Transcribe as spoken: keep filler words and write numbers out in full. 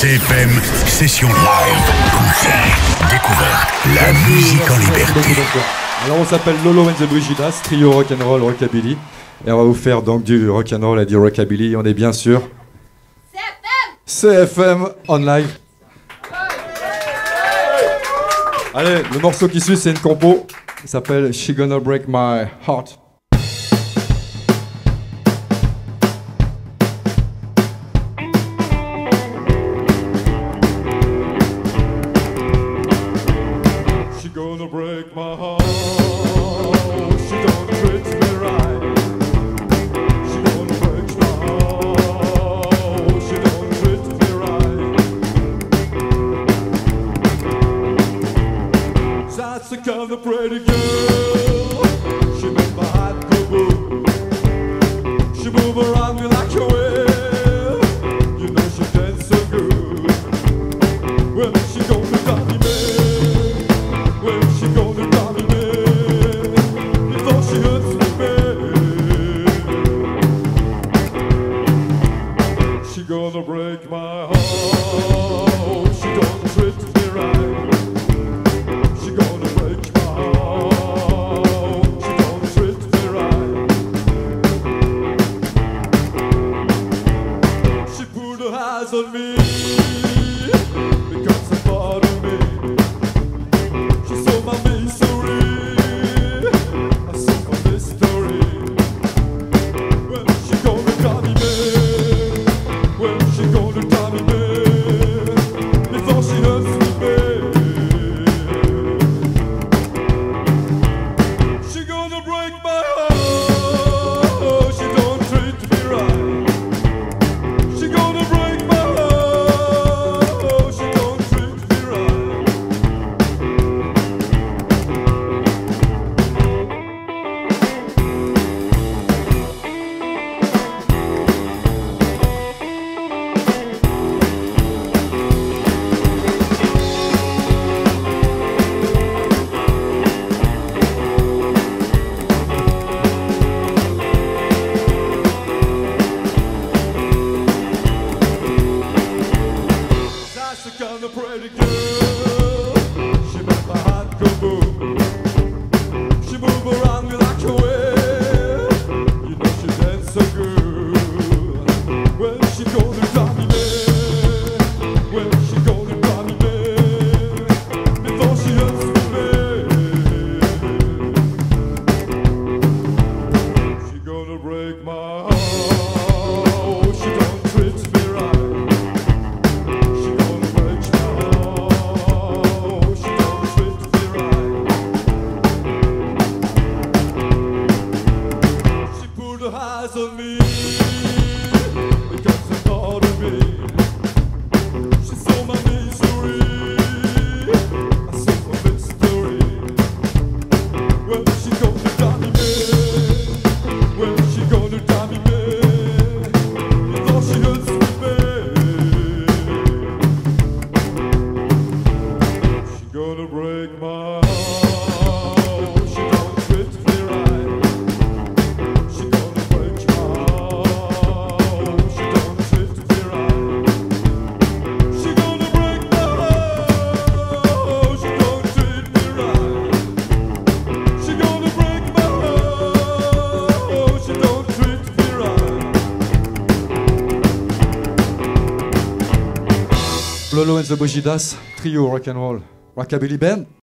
C F M, session live, concert, découverte, la musique en liberté. Alors on s'appelle Lolo and the Brigidas, trio rock'n'roll rockabilly, et on va vous faire donc du rock'n'roll et du rockabilly. On est bien sûr C F M, C F M on live. Allez, le morceau qui suit c'est une compo, il s'appelle She Gonna Break My Heart. Gonna break my heart. She gonna treat me right. She gonna break my heart. She gonna treat me right. That's the kind of pretty girl. She make my heart go boom. She move around me like a whale. You know she dance so good. Well, she gonna drive me mad. She gonna drive me mad before she hurts me bad. She gonna break my heart. She gonna treat me right. She gonna break my heart. She gonna treat me right. She put her eyes on me because I'm part of me. My misery, I suffer mystery. Well, she gonna drive me mad. Well, she gonna drive me mad before she hurts me bad. She gonna break my heart. She don't treat me right. She gonna break my heart. She don't treat me right. That's the kind of pretty girl. She make my heart go boom. She move around me like a whale. You know she dance so good. Well, she gonna drive me mad. Well, she gonna drive me mad before she hurts me bad. She gonna break my heart. She don't treat me right. Eyes on me because it's part of me. She saw my misery. I saw my mystery. Well, she gonna drive me mad. Well, she gonna drive me mad before she hurts me bad. She gonna break my heart. She don't treat me right. She gonna Lolo and the Brigidas, trio rock'n'roll, rockabilly band.